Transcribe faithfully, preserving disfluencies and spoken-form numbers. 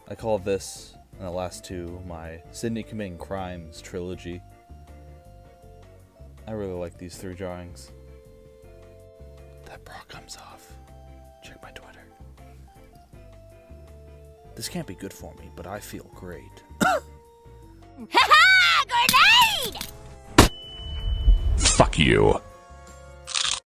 I call this, and the last two, my Sydney Committing Crimes trilogy. I really like these three drawings. That bra comes off. Check my Twitter. This can't be good for me, but I feel great. Ha ha! Grenade! Fuck you.